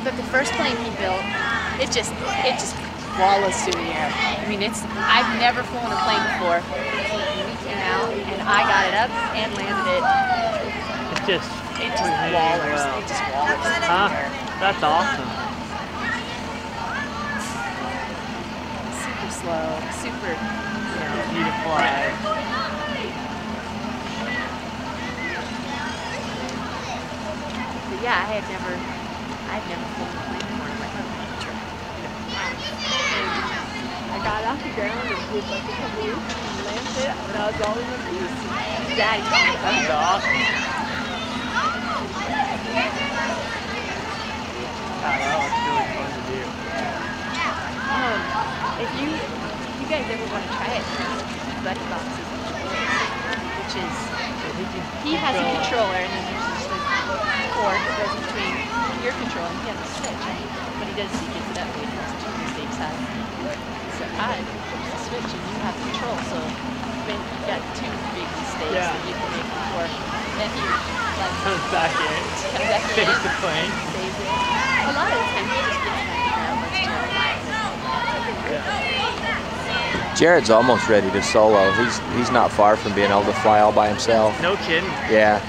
But the first plane he built, it just wallows through the air. I mean, I've never flown a plane before. And we came out, and I got it up and landed it. It just wallers. Well. It just wallers through the air. That's awesome. Super slow, super, Easy to fly. But yeah, I'd never flown a plane before in my life. I got off the ground and did like a couple loops and landed it, and I was all in the breeze. Daddy, That's awesome. That was really fun to do. If you guys ever want to try it, Buddy Boxes, which is, he has a controller and then there's just a cord that goes between your controller and he has a switch. What he does is he gets it up and he has to the same side. So I push the switch and you have control. So when you've got two big mistakes that you can make before, then he comes back in, saves the plane. Saves it. A lot of the time he just gets back down, lets Jared fly. Jared's almost ready to solo. He's not far from being able to fly all by himself. No kidding. Yeah.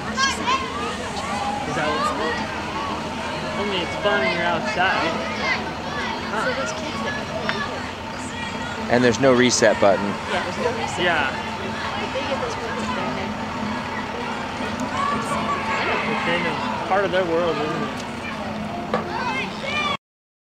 Is that I mean, it's fun when you're outside. So those kids that can play And there's no reset button. yeah, there's no reason. Yeah. If they get those ones down there, It's kind of part of their world, isn't it?